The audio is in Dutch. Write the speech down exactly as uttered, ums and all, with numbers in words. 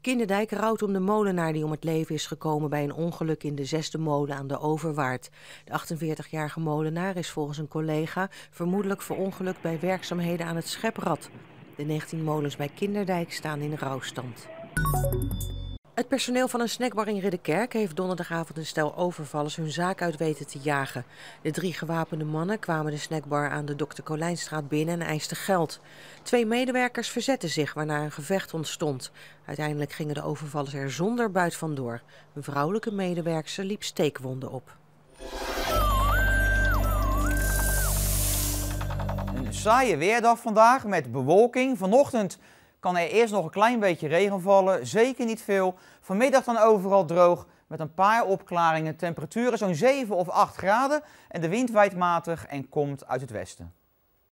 Kinderdijk rouwt om de molenaar die om het leven is gekomen bij een ongeluk in de zesde molen aan de Overwaard. De achtenveertigjarige molenaar is volgens een collega vermoedelijk verongelukt bij werkzaamheden aan het scheprad. De negentien molens bij Kinderdijk staan in rouwstand. Het personeel van een snackbar in Ridderkerk heeft donderdagavond een stel overvallers hun zaak uit weten te jagen. De drie gewapende mannen kwamen de snackbar aan de Dokter Colijnstraat binnen en eisten geld. Twee medewerkers verzetten zich, waarna een gevecht ontstond. Uiteindelijk gingen de overvallers er zonder buit vandoor. Een vrouwelijke medewerkster liep steekwonden op. Een saaie weerdag vandaag met bewolking. Vanochtend kan er eerst nog een klein beetje regen vallen, zeker niet veel. Vanmiddag dan overal droog met een paar opklaringen. Temperaturen zo'n zeven of acht graden en de wind waait matig en komt uit het westen.